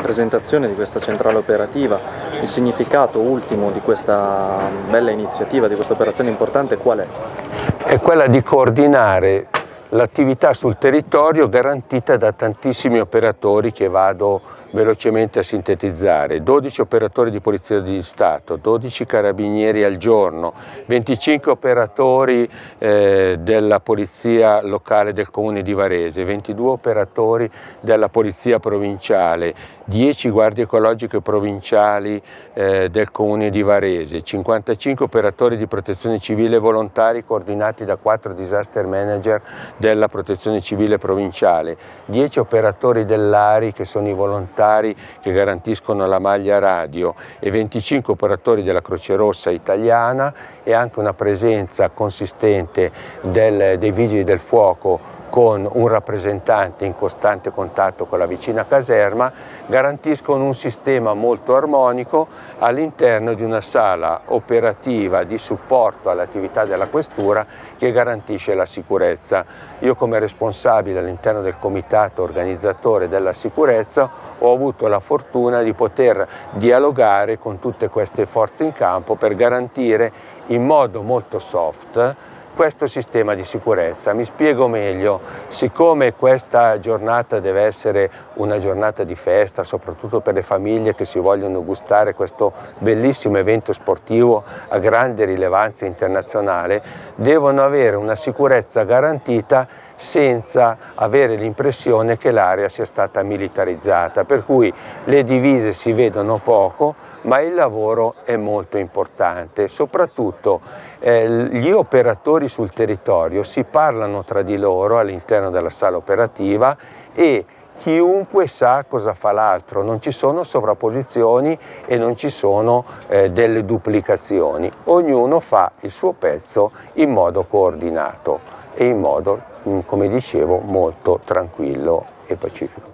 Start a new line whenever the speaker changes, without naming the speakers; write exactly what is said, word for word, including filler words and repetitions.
presentazione di questa centrale operativa, il significato ultimo di questa bella iniziativa, di questa operazione importante qual è?
È quella di coordinare l'attività sul territorio garantita da tantissimi operatori che vado velocemente a sintetizzare: dodici operatori di Polizia di Stato, dodici carabinieri al giorno, venticinque operatori eh, della Polizia locale del Comune di Varese, ventidue operatori della Polizia provinciale, dieci guardie ecologiche provinciali eh, del Comune di Varese, cinquantacinque operatori di protezione civile volontari coordinati da quattro disaster manager della protezione civile provinciale, dieci operatori dell'A R I che sono i volontari che garantiscono la maglia radio e venticinque operatori della Croce Rossa italiana, e anche una presenza consistente del, dei Vigili del Fuoco con un rappresentante in costante contatto con la vicina caserma, garantiscono un sistema molto armonico all'interno di una sala operativa di supporto all'attività della questura che garantisce la sicurezza. Io, come responsabile all'interno del comitato organizzatore della sicurezza, ho avuto la fortuna di poter dialogare con tutte queste forze in campo per garantire in modo molto soft questo sistema di sicurezza. Mi spiego meglio: siccome questa giornata deve essere una giornata di festa, soprattutto per le famiglie che si vogliono gustare questo bellissimo evento sportivo a grande rilevanza internazionale, devono avere una sicurezza garantita senza avere l'impressione che l'area sia stata militarizzata, per cui le divise si vedono poco, ma il lavoro è molto importante. Soprattutto eh, gli operatori sul territorio si parlano tra di loro all'interno della sala operativa e chiunque sa cosa fa l'altro, non ci sono sovrapposizioni e non ci sono eh, delle duplicazioni, ognuno fa il suo pezzo in modo coordinato e in modo, come dicevo, molto tranquillo e pacifico.